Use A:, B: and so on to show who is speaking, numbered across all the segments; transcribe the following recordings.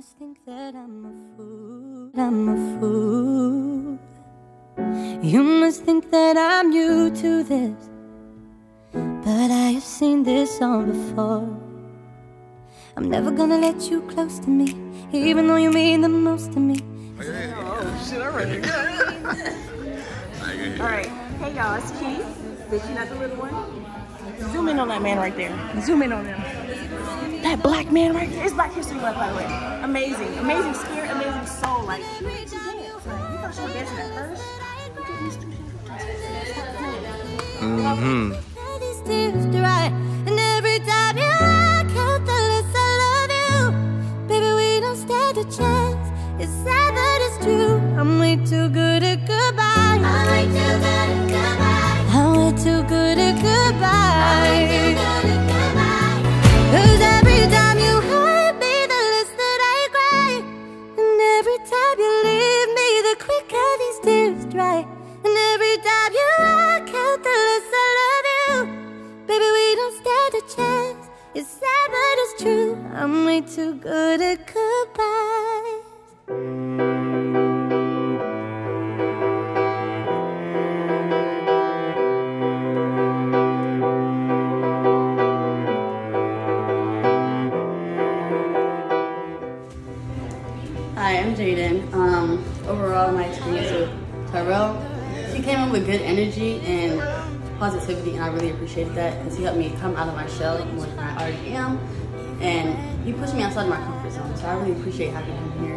A: must think that I'm a fool. I'm a fool. You must think that I'm new to this, but I have seen this all before. I'm never gonna let you close to me, even though you mean the most to me.
B: Oh shit, I'm ready. Alright, hey y'all, it's Keith. Bitch, you not the little one? Zoom in on that man right there. Zoom in on him. That black man right there. It's Black History Month, by the way. Amazing. Amazing spirit, amazing soul. Like, you thought you were dancing at first?
A: And every time you walk out the list, I love you. Baby, we don't stand a chance. It's sad, but it's true. I'm way too good at goodbye. I'm way too good at goodbye. I'm way too good at goodbye. 'Cause every time you hurt me, the less that I cry. And every time you leave me, the quicker these tears dry. And every time you walk out the less I love you. Baby, we don't stand a chance. It's sad, but it's true. I'm way too good at goodbyes.
C: Hi, I'm Jaden. Overall, my experience with Tyrell, he came in with good energy and positivity, and I really appreciated that because he helped me come out of my shell more than I already am, and he pushed me outside of my comfort zone, so I really appreciate having him here.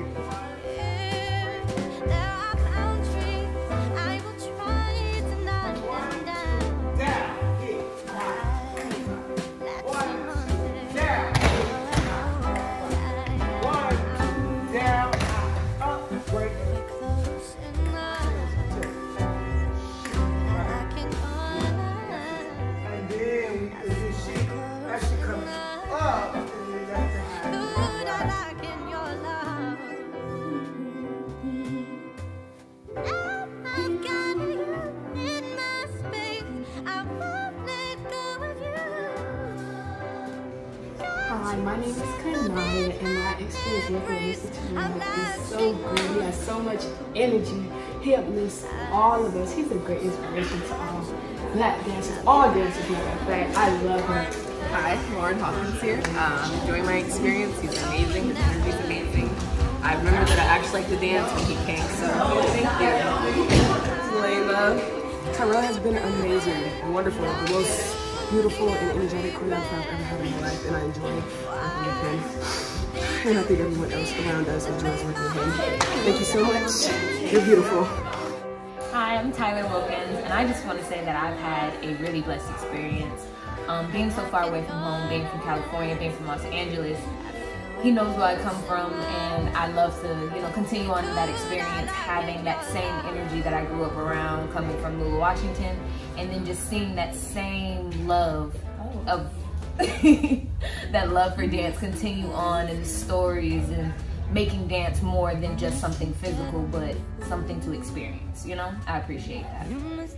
D: Hi, my name is Kanaya, and my experience working with Mr. Tyrell is so great. He has so much energy. He uplifts all of us. He's a great inspiration to all black dancers, all dancers, matter of fact. I love him.
E: Hi, Lauren Hawkins here. I'm enjoying my experience. He's amazing. His energy's amazing. I remember that I actually liked to dance when he came, so thank you.
F: Layla. Tyrell has been amazing and wonderful. The most beautiful and energetic choreographer I've ever had in my life, and I enjoy working with him. And I think everyone else around us enjoys working with him. Thank you so much. You're beautiful.
G: Hi, I'm Tyrell Rolle, and I just want to say that I've had a really blessed experience. Being so far away from home, being from California, being from Los Angeles, he knows where I come from, and I love to, continue on in that experience, having that same energy that I grew up around, coming from Louisville, Washington, and then just seeing that same love of that love for dance continue on in the stories and making dance more than just something physical, but something to experience, I appreciate that.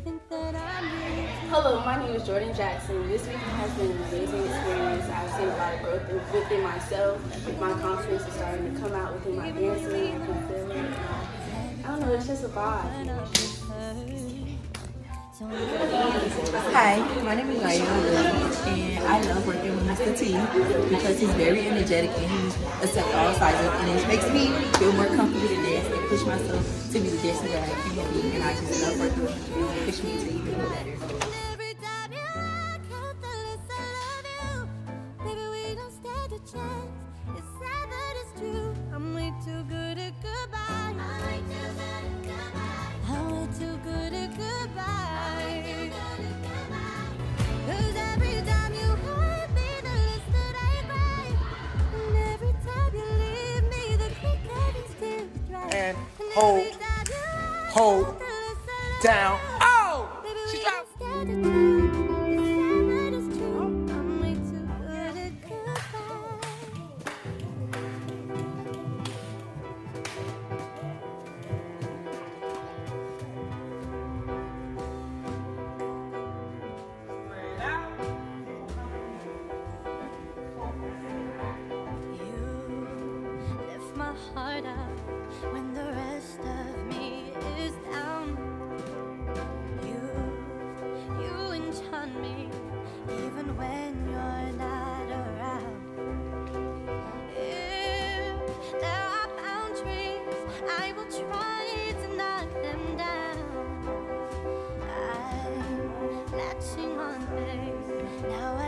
D: Hello, my name is Jordan Jackson. This week has been an amazing experience. I've seen a lot of growth within myself. My confidence is starting to come out within my dancing. I can feel it. I don't know, it's just a vibe.
H: Hi, my name is Ayana, and I love working with Mr. T because he's very energetic and he accepts all sizes, and it makes me feel more comfortable to dance and push myself to be the dancer that I can be, and I just love working with him and push me to even be better.
A: I'm way too good at goodbye. I'm way too good at goodbye. 'Cause every time you hurt me, the less that I cry. And every time you leave me, the quicker these tears dry.
F: And hold down. Oh! She dropped.
A: heart up when the rest of me is down. You enchant me even when you're not around. If there are boundaries, I will try to knock them down. I'm latching on things now.